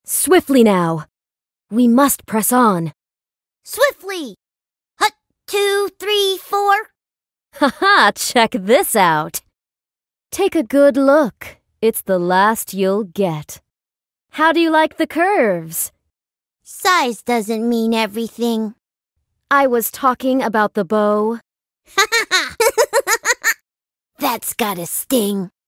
Swiftly now. We must press on. Swiftly! Hut, 2, 3, 4. Haha, check this out. Take a good look. It's the last you'll get. How do you like the curves? Size doesn't mean everything. I was talking about the bow. That's gotta sting.